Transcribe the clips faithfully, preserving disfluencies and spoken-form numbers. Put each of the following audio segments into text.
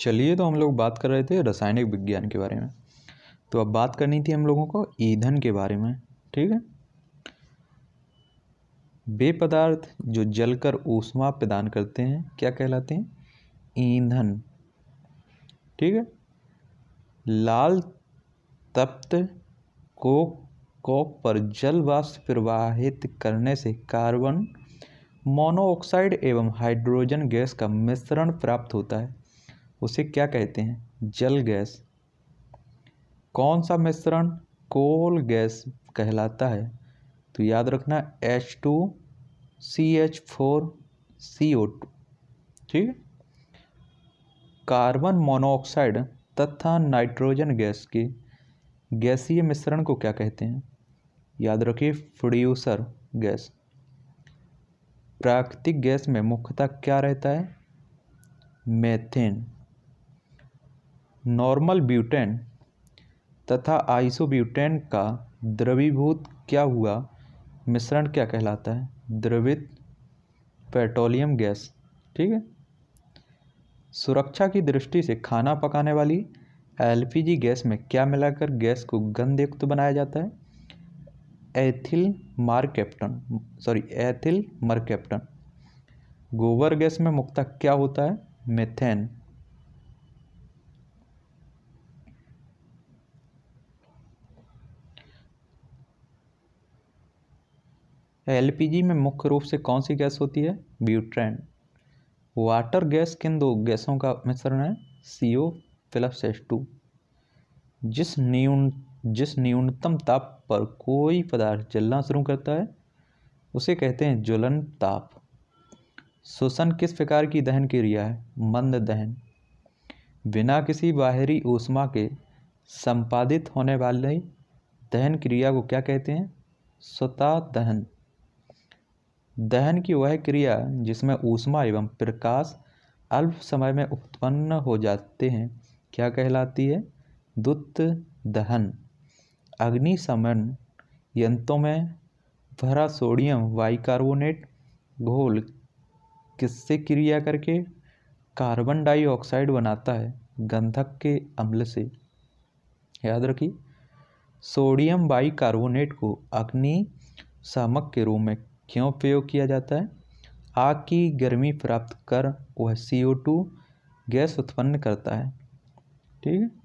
चलिए, तो हम लोग बात कर रहे थे रासायनिक विज्ञान के बारे में। तो अब बात करनी थी हम लोगों को ईंधन के बारे में। ठीक है, वे पदार्थ जो जलकर ऊष्मा प्रदान करते हैं क्या कहलाते हैं? ईंधन। ठीक है, लाल तप्त कोक कोक पर जल वाष्प प्रवाहित करने से कार्बन मोनोऑक्साइड एवं हाइड्रोजन गैस का मिश्रण प्राप्त होता है, उसे क्या कहते हैं? जल गैस। कौन सा मिश्रण कोल गैस कहलाता है? तो याद रखना H two C H four C O two. ठीक है, कार्बन मोनोऑक्साइड तथा नाइट्रोजन गैस के गैसीय मिश्रण को क्या कहते हैं? याद रखिए प्रोड्यूसर गैस। प्राकृतिक गैस में मुख्यतः क्या रहता है? मीथेन। नॉर्मल ब्यूटेन तथा आइसोब्यूटेन का द्रवीभूत क्या हुआ मिश्रण क्या कहलाता है? द्रवित पेट्रोलियम गैस। ठीक है, सुरक्षा की दृष्टि से खाना पकाने वाली एल पी जी गैस में क्या मिलाकर गैस को गंधयुक्त बनाया जाता है? Ethyl mercaptan sorry ethyl mercaptan. गोबर गैस में मुख्यतः क्या होता है? मीथेन। एल पी जी में मुख्य रूप से कौन सी गैस होती है? ब्यूटेन। वाटर गैस किन दो गैसों का मिश्रण है? C O plus H two. जिस न्यून जिस न्यूनतम ताप पर कोई पदार्थ जलना शुरू करता है उसे कहते हैं ज्वलन ताप। श्वसन किस प्रकार की दहन क्रिया है? मंद दहन। बिना किसी बाहरी ऊष्मा के संपादित होने वाली दहन क्रिया को क्या कहते हैं? स्वतः दहन। दहन की वह क्रिया जिसमें ऊष्मा एवं प्रकाश अल्प समय में उत्पन्न हो जाते हैं क्या कहलाती है? द्युत दहन। अग्निशमन यंत्रों में भरा सोडियम बाइकार्बोनेट घोल किससे क्रिया करके कार्बन डाइऑक्साइड बनाता है? गंधक के अम्ल से। याद रखिए, सोडियम बाइकार्बोनेट को अग्निशामक के रूप में क्यों प्रयोग किया जाता है? आग की गर्मी प्राप्त कर वह सी ओ टू गैस उत्पन्न करता है। ठीक है,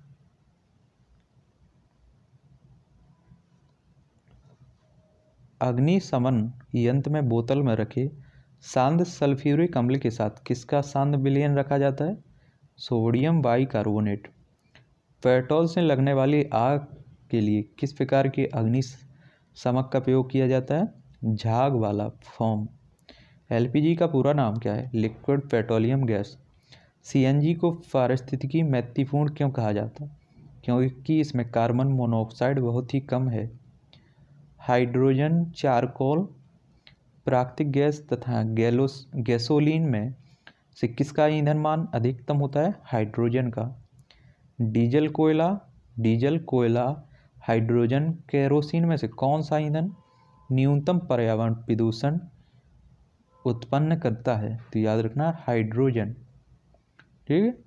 अग्निशमन यंत्र में बोतल में रखे सांद्र सल्फ्यूरिक अम्ल के साथ किसका सांद्र विलयन रखा जाता है? Sodium bicarbonate. पेट्रोल से लगने वाली आग के लिए किस प्रकार के अग्निशमक का प्रयोग किया जाता है? झाग वाला फोम। एल पी जी का पूरा नाम क्या है? Liquid petroleum gas. C N G को पारिस्थितिकी महत्वपूर्ण क्यों कहा जाता है? क्योंकि इसमें कार्बन मोनोऑक्साइड बहुत ही कम है। हाइड्रोजन चारकोल प्राकृतिक गैस तथा गैलोस गैसोलीन में से किसका ईंधन मान अधिकतम होता है? हाइड्रोजन का। डीजल कोयला डीजल कोयला हाइड्रोजन केरोसिन में से कौन सा ईंधन न्यूनतम पर्यावरण प्रदूषण उत्पन्न करता है? तो याद रखना हाइड्रोजन। ठीक है,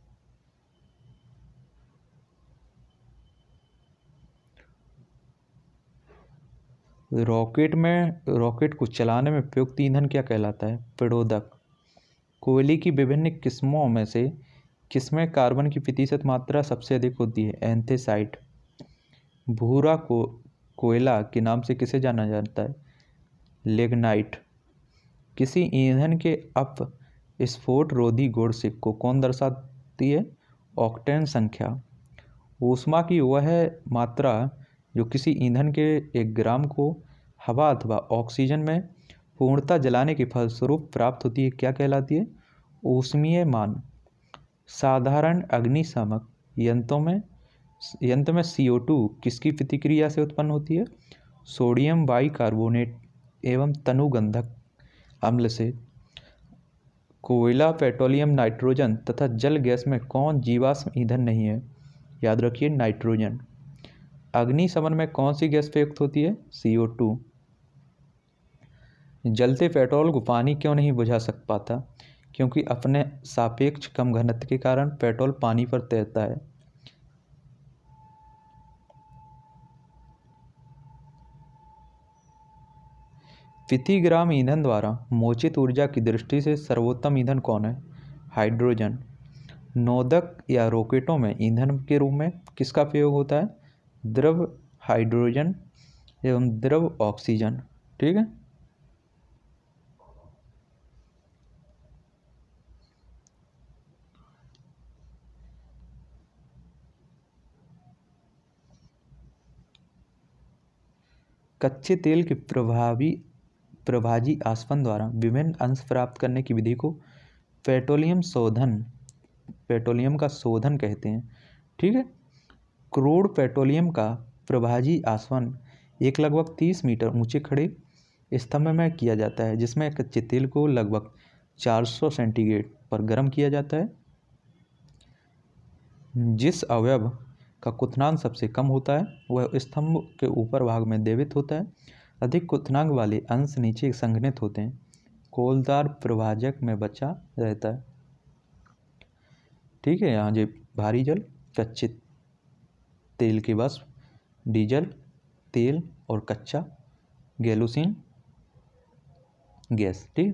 रॉकेट में रॉकेट को चलाने में प्रयुक्त ईंधन क्या कहलाता है? प्रेरक। कोयले की विभिन्न किस्मों में से किसमें कार्बन की प्रतिशत मात्रा सबसे अधिक होती है? एंथेसाइट। भूरा को कोयला के नाम से किसे जाना जाता है? लिग्नाइट। किसी ईंधन के अपस्फोट रोधी गुण से को कौन दर्शाती है? ऑक्टेन संख्या। ऊष्मा की वह मात्रा जो किसी ईंधन के एक ग्राम को हवा अथवा ऑक्सीजन में पूर्णतः जलाने के फलस्वरूप प्राप्त होती है क्या कहलाती है? ऊष्मीय मान। साधारण अग्निशामक यंत्रों में यंत्र में सी ओ टू किसकी प्रतिक्रिया से उत्पन्न होती है? सोडियम बाइकार्बोनेट एवं तनुगंधक अम्ल से। कोयला पेट्रोलियम नाइट्रोजन तथा जल गैस में कौन जीवाश्म ईंधन नहीं है? याद रखिए नाइट्रोजन। अग्निशमन में कौन सी गैस प्रयुक्त होती है? C O to. जलते पेट्रोल को पानी क्यों नहीं बुझा सक पाता? क्योंकि अपने सापेक्ष कम घनत्व के कारण पेट्रोल पानी पर तैरता है। प्रति ग्राम ईंधन द्वारा मोचित ऊर्जा की दृष्टि से सर्वोत्तम ईंधन कौन है? हाइड्रोजन। नोदक या रॉकेटों में ईंधन के रूप में किसका प्रयोग होता है? द्रव हाइड्रोजन एवं द्रव ऑक्सीजन। ठीक है। कच्चे तेल के प्रभावी प्रभाजी आसवन द्वारा विभिन्न अंश प्राप्त करने की विधि को पेट्रोलियम शोधन पेट्रोलियम का शोधन कहते हैं। ठीक है। क्रूड पेट्रोलियम का प्रभाजी आसवन एक लगभग तीस मीटर ऊंचे खड़े स्तंभ में किया जाता है, जिसमें कच्चे तेल को लगभग चार सौ सेंटीग्रेड पर गर्म किया जाता है। जिस अवयव का क्वथनांक सबसे कम होता है वह स्तंभ के ऊपर भाग में देवित होता है। अधिक क्वथनांक वाले अंश नीचे संघनित होते हैं। कोलदार प्रभाजक में बचा रहता है। ठीक है। यहाँ जो भारी जल, कच्चे तेल के वाष्प, डीजल, तेल और कच्चा गैसोलीन गैस। ठीक।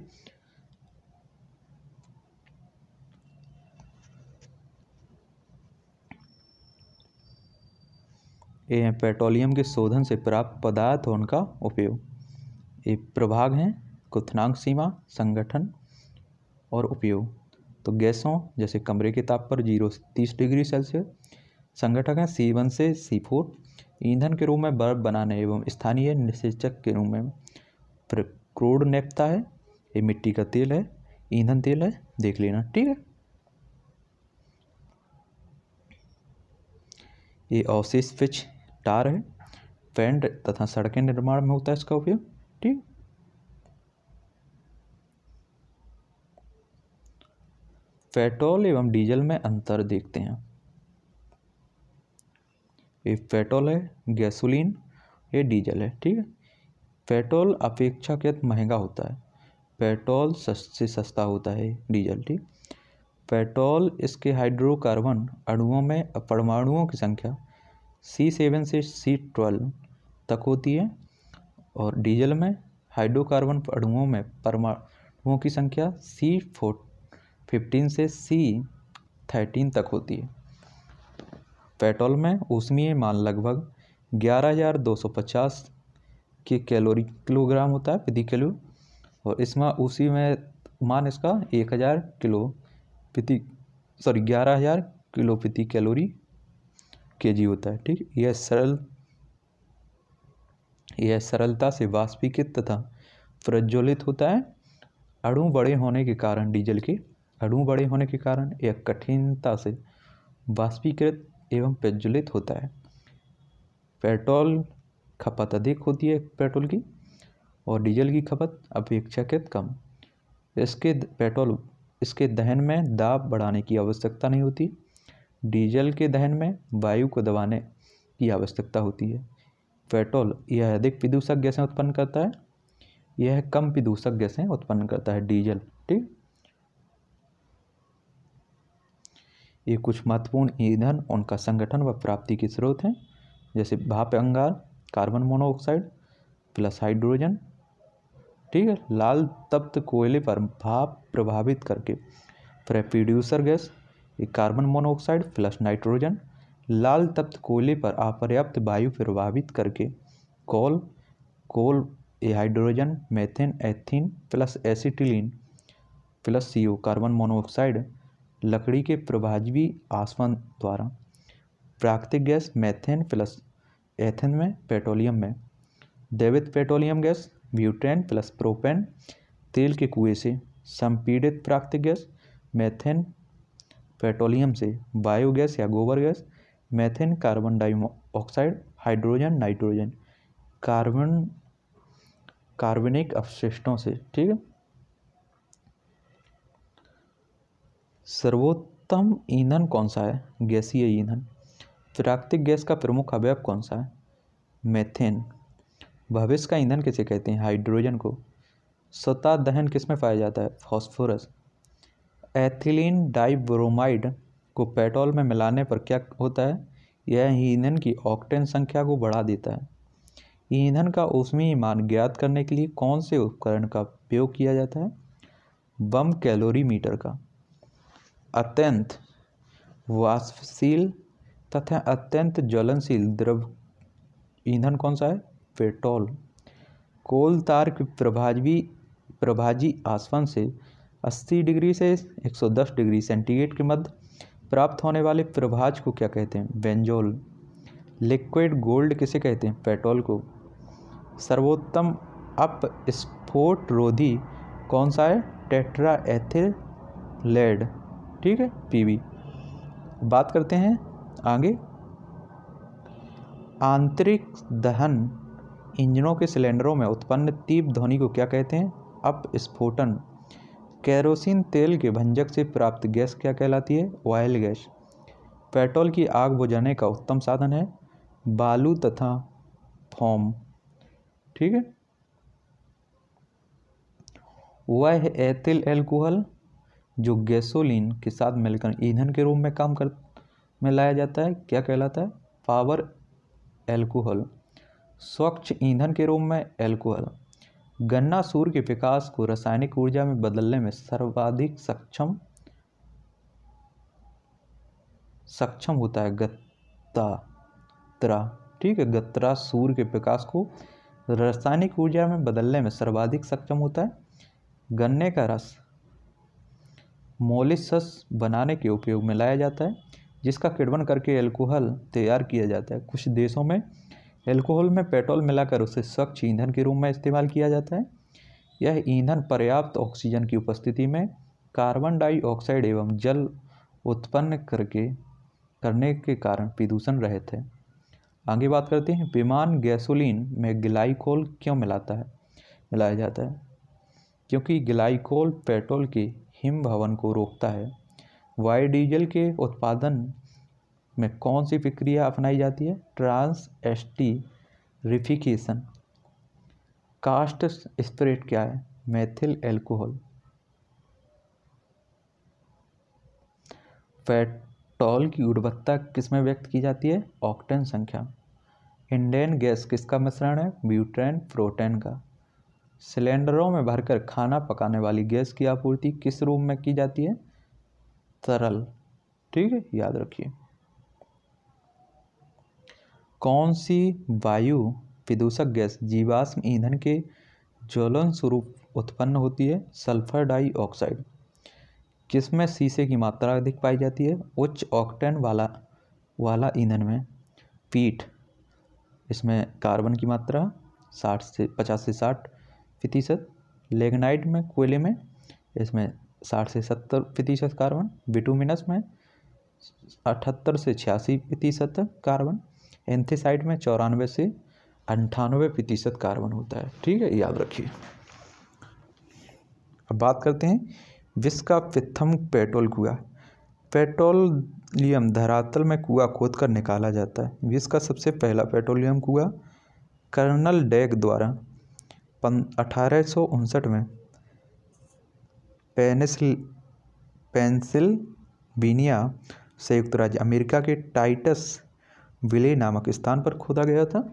ये पेट्रोलियम के शोधन से प्राप्त पदार्थ और उनका उपयोग। ये प्रभाग हैं क्वथनांक, सीमा, संगठन और उपयोग। तो गैसों जैसे कमरे के ताप पर जीरो से तीस डिग्री सेल्सियस। संगठक हैं सी वन से सी फोर। ईंधन के रूप में बर्फ बनाने एवं स्थानीय निषेचक के रूप में क्रूड नेफ्ता है। ये मिट्टी का तेल है, ईंधन तेल है, देख लेना। ठीक है। ये अवशेष पिच टार है। पेंट तथा सड़कें निर्माण में होता है इसका उपयोग। ठीक। पेट्रोल एवं डीजल में अंतर देखते हैं। ये पेट्रोल है, गैसोलीन, ये डीजल है। ठीक है। पेट्रोल अपेक्षाकृत महंगा होता है। पेट्रोल से सस्ता होता है डीजल। ठीक। पेट्रोल इसके हाइड्रोकार्बन अणुओं में परमाणुओं की संख्या सी सेवन से सी ट्वेल्व तक होती है और डीजल में हाइड्रोकार्बन अणुओं में परमाणुओं की संख्या सी फोर फिफ्टीन से सी थर्टीन तक होती है। पेट्रोल में ऊष्मीय मान लगभग ग्यारह हज़ार दो सौ पचास के कैलोरी किलोग्राम होता है प्रति किलो, और इसमें उसी में मान इसका एक हज़ार किलो प्रति सॉरी ग्यारह हज़ार किलो प्रति कैलोरी केजी होता है। ठीक। यह सरल यह सरलता से वाष्पीकृत तथा प्रज्वलित होता है। अणु बड़े होने के कारण डीजल के अणु बड़े होने के कारण यह कठिनता से वाष्पीकृत एवं प्रज्वलित होता है। पेट्रोल खपत अधिक होती है पेट्रोल की, और डीजल की खपत अपेक्षाकृत कम। इसके पेट्रोल इसके दहन में दाब बढ़ाने की आवश्यकता नहीं होती। डीजल के दहन में वायु को दबाने की आवश्यकता होती है। पेट्रोल यह अधिक प्रदूषक गैसें उत्पन्न करता है, यह कम प्रदूषक गैसें उत्पन्न करता है डीजल। ठीक। ये कुछ महत्वपूर्ण ईंधन, उनका संगठन व प्राप्ति के स्रोत हैं, जैसे भाप अंगार, कार्बन मोनोऑक्साइड प्लस हाइड्रोजन। ठीक है। लाल तप्त कोयले पर भाप प्रभावित करके प्रोड्यूसर गैस, ये कार्बन मोनोऑक्साइड प्लस नाइट्रोजन। लाल तप्त कोयले पर अपर्याप्त वायु प्रभावित करके कोल कोल ये hydrogen, methane, ethene plus acetylene plus CO carbon monoxide. लकड़ी के प्रभावी आसवन द्वारा प्राकृतिक गैस मेथेन प्लस एथेन में पेट्रोलियम में दैवित petroleum gas butane plus propane. तेल के कुएं से संपीड़ित प्राकृतिक गैस मेथेन। पेट्रोलियम से बायोगैस या गोबर gas methane, carbon dioxide, hydrogen, nitrogen. Carbon कार्बनिक अपशिष्टों से। ठीक है। सर्वोत्तम ईंधन कौन सा है? गैसीय ईंधन। प्राकृतिक गैस का प्रमुख अवयव कौन सा है? मेथेन। भविष्य का ईंधन किसे कहते हैं? हाइड्रोजन को। स्वतः दहन किस में पाया जाता है? फास्फोरस। एथिलीन डाइब्रोमाइड को पेट्रोल में मिलाने पर क्या होता है? यह ईंधन की ऑक्टेन संख्या को बढ़ा देता है। ईंधन का ऊष्मीय मान ज्ञात करने के लिए कौन से उपकरण का उपयोग किया जाता है? बम कैलोरीमीटर का। अत्यंत वाष्पशील तथा अत्यंत ज्वलनशील द्रव ईंधन कौन सा है? पेट्रोल। कोल तार की प्रभावी प्रभाजी आसवन से अस्सी डिग्री से एक सौ दस डिग्री सेंटीग्रेड के मध्य प्राप्त होने वाले प्रभाज को क्या कहते हैं? बेंजोल। लिक्विड गोल्ड किसे कहते हैं? पेट्रोल को। सर्वोत्तम अपस्फोट रोधी कौन सा है? टेट्रा एथिल लेड, ठीक है, पीबी। बात करते हैं आगे। आंतरिक दहन इंजनों के सिलेंडरों में उत्पन्न तीव्र ध्वनि को क्या कहते हैं? अपस्फोटन। केरोसिन तेल के भंजक से प्राप्त गैस क्या कहलाती है? Oil gas. पेट्रोल की आग बुझाने का उत्तम साधन है बालू तथा फोम, ठीक है। वह एथिल एल्कोहल जो गैसोलीन के साथ मिलकर ईंधन के रूप में काम कर में लाया जाता है क्या कहलाता है? Power alcohol. स्वच्छ ईंधन के रूप में एल्कोहल। गन्ना सूर्य के विकास को रासायनिक ऊर्जा में बदलने में सर्वाधिक सक्षम सक्षम होता है गत्ता त्रा, ठीक है। गत्रा सूर्य के विकास को रासायनिक ऊर्जा में बदलने में सर्वाधिक सक्षम होता है। गन्ने का रस मोलिसस बनाने के उपयोग में लाया जाता है, जिसका किण्वन करके अल्कोहल तैयार किया जाता है। कुछ देशों में अल्कोहल में पेट्रोल मिलाकर उसे स्वच्छ ईंधन के रूप में इस्तेमाल किया जाता है। यह ईंधन पर्याप्त ऑक्सीजन की उपस्थिति में कार्बन डाइऑक्साइड एवं जल उत्पन्न करके करने के कारण प्रदूषण रहित है। आगे बात करते हैं। विमान गैसोलीन में ग्लाइकोल क्यों मिलाता है मिलाया जाता है? क्योंकि ग्लाइकोल पेट्रोल के हिम भवन को रोकता है। बायोडीजल के उत्पादन में कौन सी प्रक्रिया अपनाई जाती है? ट्रांस एस्टीरिफिकेशन। कास्ट स्प्रेट क्या है? Methyl alcohol. पेट्रोल की गुणवत्ता किसमें व्यक्त की जाती है? ऑक्टेन संख्या। इंडेन गैस किसका मिश्रण है? ब्यूटेन प्रोटेन का। सिलेंडरों में भरकर खाना पकाने वाली गैस की आपूर्ति किस रूप में की जाती है? तरल, ठीक है, याद रखिए। कौन सी वायु प्रदूषक गैस जीवाश्म ईंधन के ज्वलन स्वरूप उत्पन्न होती है? Sulphur dioxide. किसमें शीशे की मात्रा अधिक पाई जाती है? उच्च ऑक्टेन वाला वाला ईंधन में पीट। इसमें कार्बन की मात्रा साठ से पचास से साठ प्रतिशत। लेग्नाइट में कोयले में इसमें साठ से सत्तर प्रतिशत कार्बन। बिटुमिनस में अठहत्तर से छियासी प्रतिशत कार्बन। एंथेसाइट में चौरानवे से अंठानवे प्रतिशत कार्बन होता है, ठीक है, याद रखिए। अब बात करते हैं विश्व का प्रथम पेट्रोल कुआं। पेट्रोलियम धरातल में कुआं खोदकर निकाला जाता है। विश्व का सबसे पहला पेट्रोलियम कुआं कर्नल डैग द्वारा अठारह सौ उनसठ में पेनिसिल पेंसिल्वेनिया संयुक्त राज्य अमेरिका के टाइटस विले नामक स्थान पर खोदा गया था।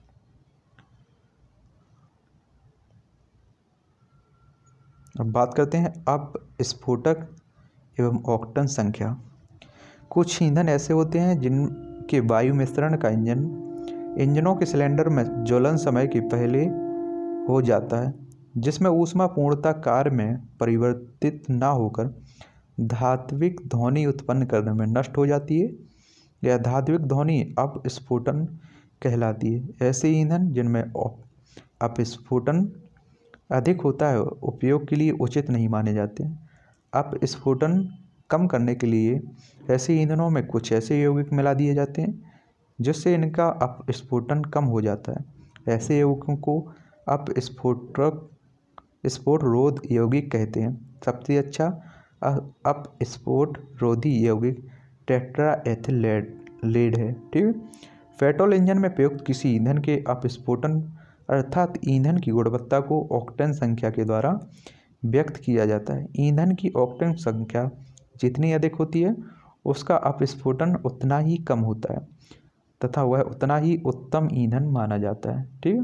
अब बात करते हैं अब स्फोटक एवं ऑक्टेन संख्या। कुछ ईंधन ऐसे होते हैं जिनके वायु मिश्रण का इंजन इंजनों के सिलेंडर में ज्वलन समय के पहले हो जाता है, जिसमें ऊष्मा पूर्णतः कार्य में परिवर्तित ना होकर धात्विक ध्वनि उत्पन्न करने में नष्ट हो जाती है। यह धात्विक ध्वनि अपस्फोटन कहलाती है। ऐसे ईंधन जिनमें अपस्फोटन अधिक होता है उपयोग के लिए उचित नहीं माने जाते। अपस्फोटन कम करने के लिए ऐसे ईंधनों में कुछ ऐसे यौगिक मिला दिए जाते हैं जिससे इनका अपस्फोटन कम हो जाता है। ऐसे यौगिकों को अपस्फोटक स्फोट रोध यौगिक कहते हैं। सबसे अच्छा अपस्फोट रोधी यौगिक टेट्रा एथिल लेड है, ठीक है। पेट्रोल इंजन में प्रयुक्त किसी ईंधन के अपस्फोटन अर्थात ईंधन की गुणवत्ता को ऑक्टेन संख्या के द्वारा व्यक्त किया जाता है। ईंधन की ऑक्टेन संख्या जितनी अधिक होती है उसका अपस्फोटन उतना ही कम होता है तथा वह उतना ही उत्तम ईंधन माना जाता है। ठीक है,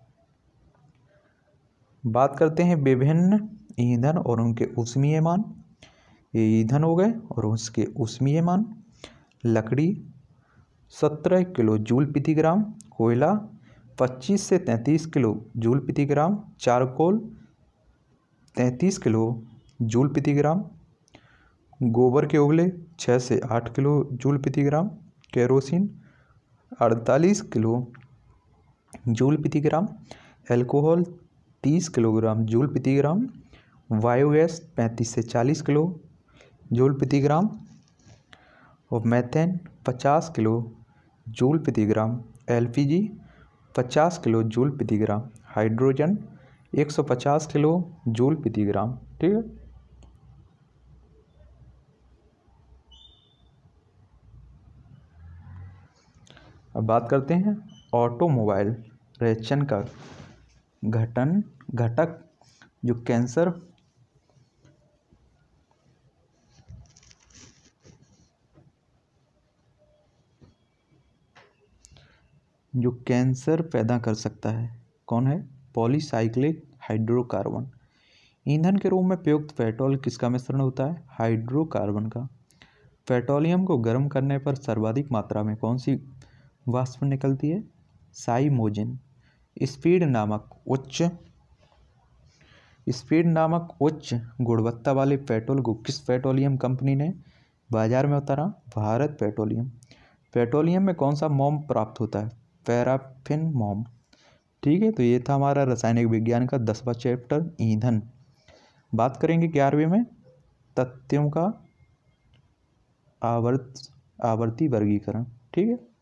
बात करते हैं विभिन्न ईंधन और उनके ऊष्मीय मान। ये ईंधन हो गए और उसके ऊष्मीय मान। लकड़ी सत्रह किलो जूल प्रति ग्राम, कोयला पच्चीस से तैंतीस किलो जूल प्रति ग्राम, चारकोल तैंतीस किलो जूल प्रति ग्राम, गोबर के उगले छः से आठ किलो जूल प्रति ग्राम, केरोसिन अड़तालीस किलो जूल प्रति ग्राम, एल्कोहल तीस किलोग्राम जूल प्रति ग्राम, बायोगैस पैंतीस से चालीस किलो जूल प्रति ग्राम और मैथेन पचास किलो जूल प्रति ग्राम, एलपीजी पचास किलो जूल प्रति ग्राम, हाइड्रोजन एक सौ पचास किलो जूल प्रति ग्राम। ठीक है, अब बात करते हैं ऑटोमोबाइल रेचन का घटन घटक जो कैंसर जो कैंसर पैदा कर सकता है। कौन है? Polycyclic hydrocarbon. ईंधन के रूप में प्रयुक्त पेट्रोल किसका मिश्रण होता है? हाइड्रोकार्बन का। पेट्रोलियम को गर्म करने पर सर्वाधिक मात्रा में कौन सी वाष्प निकलती है? साइमोजिन। स्पीड नामक उच्च स्पीड नामक उच्च गुणवत्ता वाले पेट्रोल को किस पेट्रोलियम कंपनी ने बाजार में उतारा? भारत पेट्रोलियम। पेट्रोलियम में कौन सा मोम प्राप्त होता है? पैराफिन मोम। ठीक है, तो ये था हमारा रासायनिक विज्ञान का दसवां चैप्टर ईंधन। बात करेंगे ग्यारहवें में तथ्यों का आवर्त आवर्ती वर्गीकरण। ठीक है।